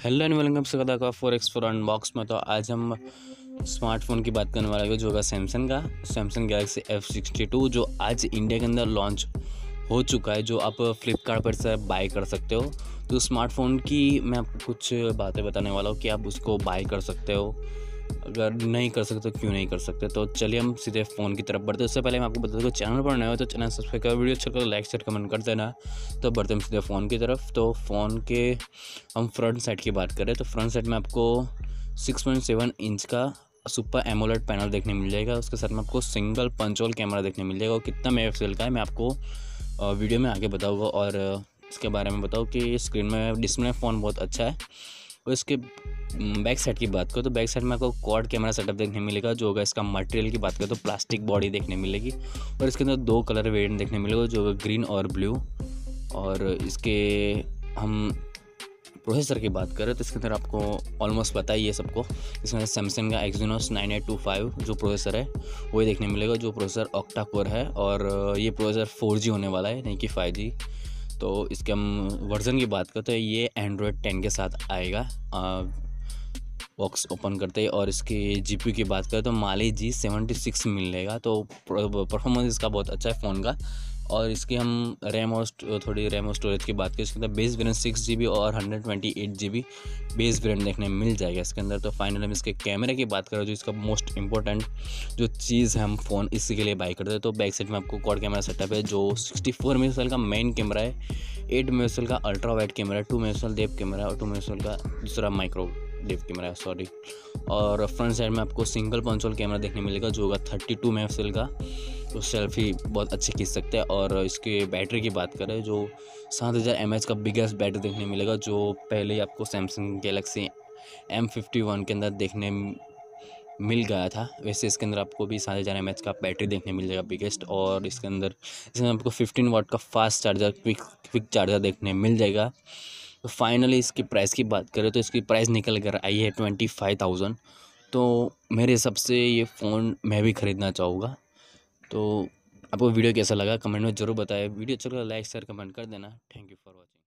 Hello and welcome से का 4x4 unbox में। तो आज हम स्मार्टफोन की बात करने वाले हैं जो होगा सैमसंग गैलेक्सी F62 जो आज इंडिया के अंदर लॉन्च हो चुका है, जो आप फ्लिपकार्ट पर से बाय कर सकते हो। तो स्मार्टफोन की मैं आपको कुछ बातें बताने वाला हूँ कि आप उसको बाय कर सकते हो, अगर नहीं कर सकते तो क्यों नहीं कर सकते। तो चलिए हम सीधे फ़ोन की तरफ बढ़ते हैं। उससे पहले मैं आपको बता दूँ, चैनल पर नए हो तो चैनल सब्सक्राइब कर, वीडियो अच्छा कर लाइक शेयर कमेंट कर देना। तो बढ़ते हैं सीधे फ़ोन की तरफ। तो फ़ोन के हम फ्रंट साइड की बात करें तो फ्रंट साइड में आपको 6.7 इंच का सुपर एमोलेड पैनल देखने मिल जाएगा। उसके साथ में आपको सिंगल पंच होल कैमरा देखने मिल जाएगा। और कितना मेगापिक्सल का है मैं आपको वीडियो में आगे बताऊँगा। और इसके बारे में बताऊँ कि स्क्रीन में डिस्प्ले फ़ोन बहुत अच्छा है। और इसके बैक साइड की बात करो तो बैक साइड में आपको क्वाड कैमरा सेटअप देखने मिलेगा। जो होगा इसका मटेरियल की बात करें तो प्लास्टिक बॉडी देखने मिलेगी। और इसके अंदर 2 कलर वेरिएंट देखने मिलेगा, जो होगा ग्रीन और ब्लू। और इसके हम प्रोसेसर की बात करें तो इसके अंदर आपको ऑलमोस्ट पता ही है सबको, इसमें सैमसंग का एक्सिनोस 9825 जो प्रोसेसर है वही देखने मिलेगा। जो प्रोसेसर ऑक्टा कोर है और ये प्रोसेसर 4G होने वाला है, नहीं कि 5G। तो इसके हम वर्ज़न की बात करते हैं, ये एंड्रॉयड 10 के साथ आएगा बॉक्स ओपन करते ही। और इसकी GPU की बात करें तो माली G76 मिलेगा। तो परफॉर्मेंस इसका बहुत अच्छा है फ़ोन का। और इसकी हम रैम और थोड़ी रैम और स्टोरेज की बात करें, इसके अंदर बेस वेरिएंट 6GB और 128GB बेस वेरिएंट देखने मिल जाएगा इसके अंदर। तो फाइनल हम इसके कैमरे की बात करें, जो इसका मोस्ट इंपॉर्टेंट जो चीज़ है हम फ़ोन इसी के लिए बाई करते हैं। तो बैक साइड में आपको क्वाड कैमरा सेटअप है, जो 64 मेगापिक्सल का मेन कैमरा है, 8 मेगापिक्सल का ultra wide camera, 2 megapixel depth camera और 2 मेगापिक्सल का दूसरा माइक्रो डेप्थ कैमरा है, सॉरी। और फ्रंट साइड में आपको सिंगल पंच होल कैमरा देखने मिलेगा, जो होगा 32 मेगापिक्सल का। तो सेल्फी बहुत अच्छी खींच सकते हैं। और इसके बैटरी की बात करें, जो 7000 mAh का बिगेस्ट बैटरी देखने मिलेगा, जो पहले ही आपको सैमसंग गैलेक्सी M51 के अंदर देखने मिल गया था। वैसे इसके अंदर आपको भी 7000 mAh का बैटरी देखने मिल जाएगा बिगेस्ट। और इसमें आपको 15 वाट का फास्ट चार्जर क्विक चार्जर देखने मिल जाएगा। तो फाइनली इसकी प्राइस की बात करें तो इसकी प्राइस निकल कर आई है 25,000। तो मेरे हिसाब से ये फ़ोन मैं भी ख़रीदना चाहूँगा। तो आपको वीडियो कैसा लगा कमेंट में ज़रूर बताएं। वीडियो अच्छा लगा लाइक शेयर कमेंट कर देना। Thank you for watching.